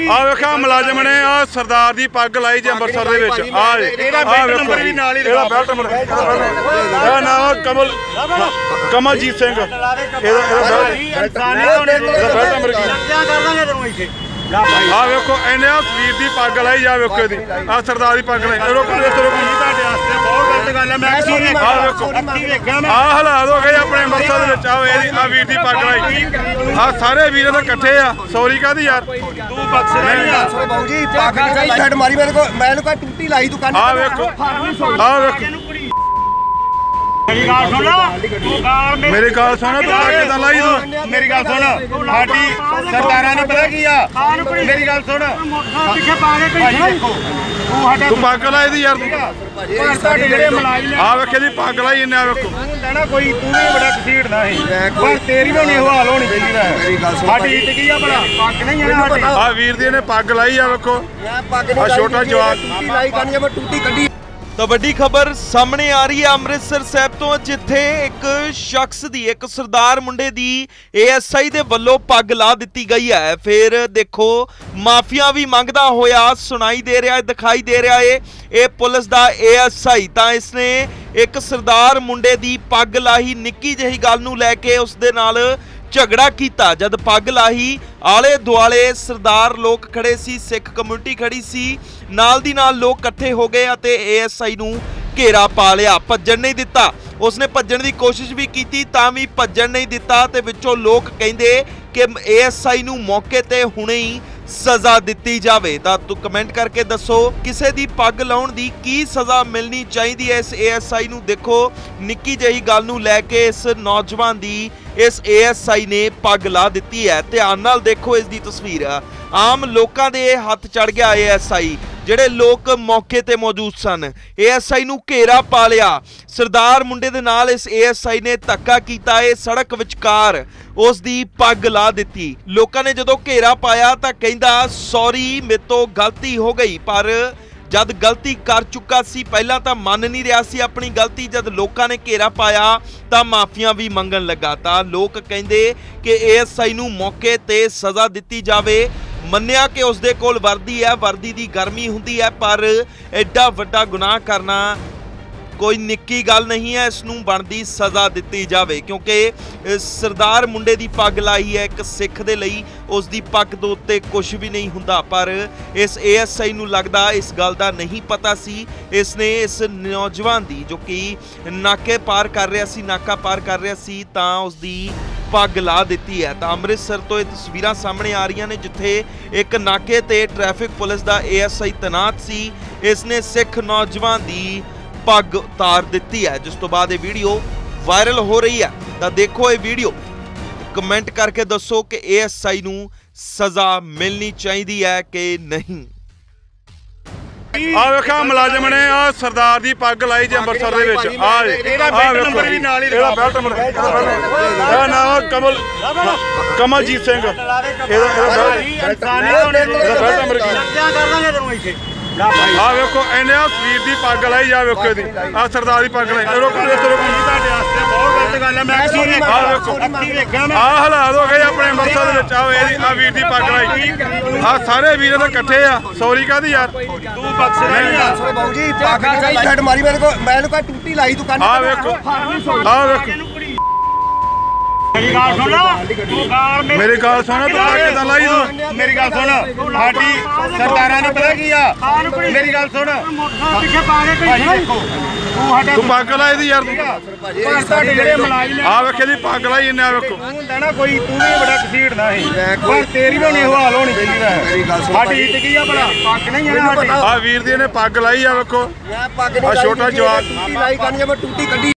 ਆ ਵੇਖਾ ਮੁਲਾਜ਼ਮ ਨੇ ਆ ਸਰਦਾਰ ਦੀ ਪੱਗ ਲਾਈ ਜੇ ਅੰਮ੍ਰਿਤਸਰ ਦੇ ਵਿੱਚ ਆ ਇਹਦਾ ਬੈਲਟ ਨੰਬਰ ਵੀ ਨਾਲ ਹੀ ਇਹਦਾ ਬੈਲਟ ਨੰਬਰ ਇਹਦਾ ਨਾਮ ਕਮਲਜੀਤ ਸਿੰਘ ਇਹਦਾ ਬੈਲਟ ਨੰਬਰ ਕੀ ਆ ਵੇਖੋ ਇਹਨੇ ਆ ਸਰੀਰ ਦੀ ਪੱਗ ਲਾਈ ਜਾ ਵੇਖੋ ਇਹਦੀ ਆ ਸਰਦਾਰ ਦੀ ਪੱਗ ਲਾਈ ਰੋਕੋ ਤੁਹਾਡੇ ਵਾਸਤੇ ਬਹੁਤ ਗਲਤ ਗੱਲ ਹੈ। ਮੈਂ ਆ ਵੇਖੋ ਆ ਹਾਲਾਤ ਹੋ ਗਏ ਆਪਣੇ ਅੰਮ੍ਰਿਤਸਰ ਦੇ ਵਿੱਚ ਆ ਇਹਦੀ ਆ ਵੀਰ ਦੀ ਪੱਗ ਲਾਈ ਆ ਸਾਰੇ ਵੀਰ ਤਾਂ ਇਕੱਠੇ ਆ ਸੌਰੀ ਕਾਹਦੀ ਯਾਰ ਤੂੰ ਬਖਸ਼ ਨਹੀਂ ਬਾਊ ਜੀ ਪੱਗ ਲਾਈ ਛੱਡ ਮਾਰੀ ਮੈਨੂੰ ਕਾ ਟੂਟੀ ਲਾਈ ਦੁਕਾਨ ਆ ਵੇਖੋ ਮੇਰੀ ਗੱਲ ਸੁਣ ਤੂੰ ਕਿਦਾਂ ਲਾਈ ਤੂੰ ਮੇਰੀ ਗੱਲ ਸੁਣ ਸਾਡੀ ਸਰਕਾਰਾਂ ਨੂੰ ਪਤਾ ਕੀ ਆ ਮੇਰੀ ਗੱਲ ਸੁਣ ਤੂੰ ਪੱਗ ਲਾਈ ਦੀ ਯਾਰ ਆ ਵੇਖੇ ਦੀ ਪੱਗ ਲਾਈ ਇਹਨੇ ਆ ਵੇਖੋ ਕੋਈ ਤੂੰ ਵੀ ਬੜਾ ਕਸੀੜਦਾ ਸੀ ਪਰ ਤੇਰੀ ਵੀ ਨਹੀਂ ਹਾਲ ਹੋਣੀ ਚਾਹੀਦੀ ਸਾਡੀ ਇੱਟ ਕੀ ਆ ਭਲਾ ਪੱਗ ਨਹੀਂ ਆ ਵੀਰ ਦੀ ਇਹਨੇ ਪੱਗ ਲਾਈ ਆ ਵੇਖੋ ਆ ਛੋਟਾ ਜਵਾਕ ਲਾਈ ਕਰਨੀ ਮੈਂ ਟੂਟੀ ਕੱਢੀ। ਤਾਂ ਵੱਡੀ ਖਬਰ ਸਾਹਮਣੇ ਆ ਰਹੀ ਹੈ ਅੰਮ੍ਰਿਤਸਰ ਸਾਹਿਬ ਤੋਂ, ਜਿੱਥੇ ਇੱਕ ਸ਼ਖਸ ਦੀ ਇੱਕ ਸਰਦਾਰ ਮੁੰਡੇ ਦੀ ASI ਦੇ ਵੱਲੋਂ ਪੱਗ ਲਾ ਦਿੱਤੀ ਗਈ ਹੈ। ਫਿਰ ਦੇਖੋ ਮਾਫੀਆ ਵੀ ਮੰਗਦਾ ਹੋਇਆ ਸੁਣਾਈ ਦੇ ਰਿਹਾ, ਦਿਖਾਈ ਦੇ ਰਿਹਾ ਹੈ ਇਹ ਪੁਲਿਸ ਦਾ ASI। ਤਾਂ ਇਸਨੇ ਇੱਕ ਸਰਦਾਰ ਮੁੰਡੇ ਦੀ ਪੱਗ ਲਾਹੀ ਨਿੱਕੀ ਜਿਹੀ ਗੱਲ ਨੂੰ ਲੈ ਕੇ ਉਸ ਦੇ ਨਾਲ ਝਗੜਾ ਕੀਤਾ। ਜਦ ਪੱਗ ਲਾਹੀ ਆਲੇ ਦੁਆਲੇ ਸਰਦਾਰ ਲੋਕ ਖੜੇ ਸੀ, ਸਿੱਖ ਕਮਿਊਨਿਟੀ ਖੜੀ ਸੀ, ਨਾਲ ਦੀ ਨਾਲ ਲੋਕ ਇਕੱਠੇ ਹੋ ਗਏ ਅਤੇ ASI ਨੂੰ ਘੇਰਾ ਪਾ ਲਿਆ। ਭੱਜਣ ਨਹੀਂ ਦਿੱਤਾ, ਉਸਨੇ ਭੱਜਣ ਦੀ ਕੋਸ਼ਿਸ਼ ਵੀ ਕੀਤੀ ਤਾਂ ਵੀ ਭੱਜਣ ਨਹੀਂ ਦਿੱਤਾ ਤੇ ਵਿੱਚੋਂ ਲੋਕ ਕਹਿੰਦੇ ਕਿ ASI ਨੂੰ ਮੌਕੇ ਤੇ ਹੁਣੇ ਹੀ ਸਜ਼ਾ ਦਿੱਤੀ ਜਾਵੇ। ਤਾਂ ਤੂੰ ਕਮੈਂਟ ਕਰਕੇ ਦੱਸੋ ਕਿਸੇ ਦੀ ਪੱਗ ਲਾਉਣ ਦੀ ਕੀ ਸਜ਼ਾ ਮਿਲਣੀ ਚਾਹੀਦੀ ਹੈ ਇਸ ASI ਨੂੰ। ਦੇਖੋ ਨਿੱਕੀ ਜਿਹੀ ਗੱਲ ਨੂੰ ਲੈ ਕੇ ਇਸ ਨੌਜਵਾਨ ਦੀ ਇਸ ASI ਨੇ ਪੱਗ ਲਾ ਦਿੱਤੀ ਹੈ। ਧਿਆਨ ਨਾਲ ਦੇਖੋ ਇਸ ਦੀ ਤਸਵੀਰ। ਆਮ ਲੋਕਾਂ ਦੇ ਹੱਥ ਚੜ ਗਿਆ ASI, ਜਿਹੜੇ ਲੋਕ ਮੌਕੇ ਤੇ ਮੌਜੂਦ ਸਨ। ASI ਨੂੰ ਘੇਰਾ ਪਾ ਲਿਆ, ਸਰਦਾਰ ਮੁੰਡੇ ਦੇ ਨਾਲ ਇਸ ASI ਨੇ ਧੱਕਾ ਕੀਤਾ, ਇਹ ਸੜਕ ਵਿਚਕਾਰ ਉਸ ਦੀ ਪੱਗ ਲਾ ਦਿੱਤੀ। ਲੋਕਾਂ ਨੇ ਜਦੋਂ ਘੇਰਾ ਪਾਇਆ ਤਾਂ ਕਹਿੰਦਾ ਸੌਰੀ ਮੇਰੇ ਤੋਂ ਗਲਤੀ ਹੋ ਗਈ, ਪਰ ਜਦ ਗਲਤੀ ਕਰ ਚੁੱਕਾ ਸੀ ਪਹਿਲਾਂ ਤਾਂ ਮੰਨ ਨਹੀਂ ਰਿਹਾ ਸੀ ਆਪਣੀ ਗਲਤੀ। ਜਦ ਲੋਕਾਂ ਨੇ ਘੇਰਾ ਪਾਇਆ ਤਾਂ ਮਾਫੀਆਂ ਵੀ ਮੰਗਣ ਲੱਗਾ। ਤਾਂ ਲੋਕ ਕਹਿੰਦੇ ਕਿ ASI ਨੂੰ ਮੌਕੇ ਤੇ ਸਜ਼ਾ ਦਿੱਤੀ ਜਾਵੇ। ਮੰਨਿਆ ਕਿ ਉਸ ਦੇ ਕੋਲ ਵਰਦੀ ਹੈ, ਵਰਦੀ ਦੀ ਗਰਮੀ ਹੁੰਦੀ ਹੈ, ਪਰ ਐਡਾ ਵੱਡਾ ਗੁਨਾਹ ਕਰਨਾ ਕੋਈ ਨਿੱਕੀ ਗੱਲ ਨਹੀਂ ਹੈ। ਇਸ ਨੂੰ ਬਣਦੀ ਸਜ਼ਾ ਦਿੱਤੀ ਜਾਵੇ ਕਿਉਂਕਿ ਸਰਦਾਰ ਮੁੰਡੇ ਦੀ ਪੱਗ ਲਾਈ ਹੈ ਇੱਕ ਸਿੱਖ ਦੇ ਲਈ, ਉਸ ਦੀ ਪੱਗ ਦੇ ਉੱਤੇ ਕੁਝ ਵੀ ਨਹੀਂ ਹੁੰਦਾ। ਪਰ ਇਸ ASI ਨੂੰ ਲੱਗਦਾ ਇਸ ਗੱਲ ਦਾ ਨਹੀਂ ਪਤਾ ਸੀ। ਇਸ ਨੇ ਇਸ ਨੌਜਵਾਨ ਦੀ ਜੋ ਕਿ ਨਾਕੇ ਪਾਰ ਕਰ ਰਿਹਾ ਸੀ, ਨਾਕਾ ਪਾਰ ਕਰ ਰਿਹਾ ਸੀ, ਤਾਂ ਉਸ ਦੀ ਪੱਗ ਲਾ ਦਿੱਤੀ ਹੈ। ਤਾਂ ਅੰਮ੍ਰਿਤਸਰ ਤੋਂ ਇਹ ਤਸਵੀਰਾਂ ਸਾਹਮਣੇ ਆ ਰਹੀਆਂ ਨੇ ਜਿੱਥੇ ਇੱਕ ਨਾਕੇ ਤੇ ਟ੍ਰੈਫਿਕ ਪੁਲਿਸ ਦਾ ASI ਤੈਨਾਤ ਸੀ। ਇਸ ਨੇ ਸਿੱਖ ਨੌਜਵਾਨ ਦੀ ਪੱਗ ਉਤਾਰ ਦਿੱਤੀ ਹੈ, ਜਿਸ ਤੋਂ ਬਾਅਦ ਇਹ ਵੀਡੀਓ ਵਾਇਰਲ ਹੋ ਰਹੀ ਹੈ। ਤਾਂ ਦੇਖੋ ਇਹ ਵੀਡੀਓ, ਕਮੈਂਟ ਕਰਕੇ ਦੱਸੋ ਕਿ ASI ਨੂੰ ਸਜ਼ਾ ਮਿਲਣੀ ਚਾਹੀਦੀ ਹੈ ਕਿ ਨਹੀਂ। ਆ ਵੇਖਾ ਮੁਲਾਜ਼ਮ ਨੇ ਆ ਸਰਦਾਰ ਦੀ ਪੱਗ ਲਾਈ ਜੇ ਅੰਮ੍ਰਿਤਸਰ ਦੇ ਵਿੱਚ ਆ ਇਹਦਾ ਬੈਲਟ ਨੰਬਰ ਵੀ ਨਾਲ ਹੀ ਇਹਦਾ ਬੈਲਟ ਨੰਬਰ ਇਹਦਾ ਨਾਮ ਕਮਲਜੀਤ ਸਿੰਘ ਇਹਦਾ ਬੈਲਟ ਨੰਬਰ ਕੀ ਆ ਵੇਖੋ ਇਹਨੇ ਆ ਸਰੀਰ ਦੀ ਪੱਗ ਲਾਈ ਜਾ ਵੇਖੋ ਇਹਦੀ ਆ ਸਰਦਾਰ ਦੀ ਪੱਗ ਲਾਈ ਰੋਕੋ ਤੁਹਾਡੇ ਵਾਸਤੇ ਬਹੁਤ ਗਲਤ ਗੱਲ ਹੈ। ਮੈਂ ਆ ਵੇਖੋ ਆ ਹਾਲਾਤ ਹੋ ਗਏ ਆਪਣੇ ਅੰਮ੍ਰਿਤਸਰ ਦੇ ਵਿੱਚ ਆ ਇਹਦੀ ਆ ਵੀਰ ਦੀ ਪੱਗ ਲਾਈ ਆ ਸਾਰੇ ਵੀਰ ਤਾਂ ਇਕੱਠੇ ਆ ਸੌਰੀ ਕਾਹਦੀ ਯਾਰ ਤੂੰ ਬਖਸ਼ ਨਹੀਂ ਬਾਊ ਜੀ ਪੱਗ ਲਾਈ ਛੱਡ ਮਾਰੀ ਮੈਨੂੰ ਕਾ ਟੂਟੀ ਲਾਈ ਦੁਕਾਨ ਆ ਵੇਖੋ ਮੇਰੀ ਗੱਲ ਸੁਣ ਤੂੰ ਕਿਦਾਂ ਲਾਈ ਤੂੰ ਮੇਰੀ ਗੱਲ ਸੁਣ ਸਾਡੀ ਸਰਕਾਰਾਂ ਨੂੰ ਪਤਾ ਕੀ ਆ ਮੇਰੀ ਗੱਲ ਸੁਣ ਤੂੰ ਪੱਗ ਲਾਈ ਦੀ ਯਾਰ ਆ ਵੇਖੇ ਦੀ ਪੱਗ ਲਾਈ ਇਹਨੇ ਆ ਵੇਖੋ ਕੋਈ ਤੂੰ ਵੀ ਬੜਾ ਕਸੀੜਦਾ ਸੀ ਪਰ ਤੇਰੀ ਵੀ ਨਹੀਂ ਹਾਲ ਹੋਣੀ ਚਾਹੀਦੀ ਸਾਡੀ ਇੱਟ ਕੀ ਆ ਭਲਾ ਪੱਗ ਨਹੀਂ ਆ ਵੀਰ ਦੀ ਇਹਨੇ ਪੱਗ ਲਾਈ ਆ ਵੇਖੋ ਆ ਛੋਟਾ ਜਵਾਕ ਲਾਈ ਕਰਨੀ ਮੈਂ ਟੂਟੀ ਕੱਢੀ